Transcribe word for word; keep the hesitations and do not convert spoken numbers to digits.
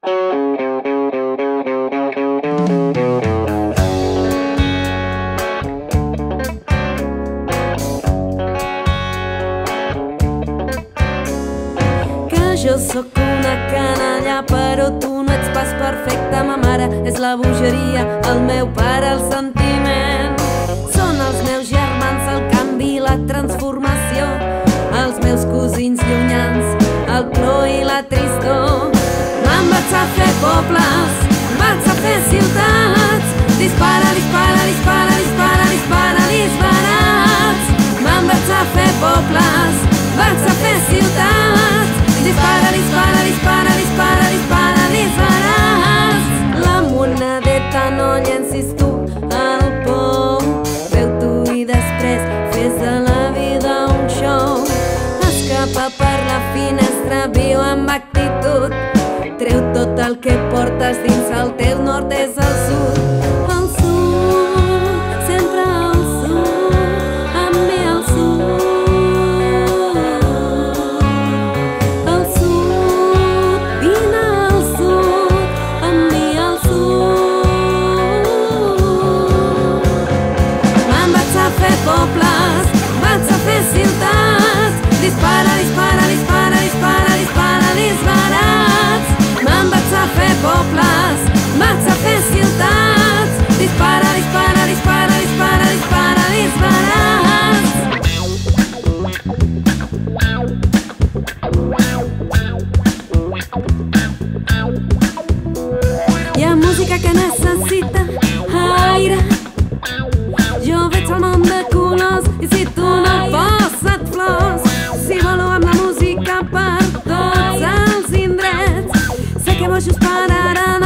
Jo sóc una canalla, però tu no ets pas perfecta. Ma mare és la bogeria, el meu pare el sentiment. Són els meus germans el canvi i la transformació, els meus cosins llunyans, el plor i la tristor. Me'n vaig a fer pobles, vaig a fer ciutats. Dispara, dispara, dispara, dispara, dispara, disparats. Me'n vaig a fer pobles, vaig a fer ciutats. Dispara, dispara, dispara, dispara, dispara, disparats. La monedeta no llencis tu al pou. Feu tu i després fes de la vida un show. Escapa per la finestra, viu amb actitud. Treu tot el que portes dins, el teu nord és el sud. El sud, sempre el sud, amb mi el sud. Pobles, vaig a fer ciutats. Dispara, dispara, dispara, dispara, dispara, disparats. Me'n vaig a fer pobles, vaig a fer ciutats. Dispara, dispara, dispara, dispara, dispara, disparats. Hi ha música que necessita aire. Jo veig el món de colors i si tu no posa't flors. Si volo amb la música per tots els indrets. Sé que bojos pararan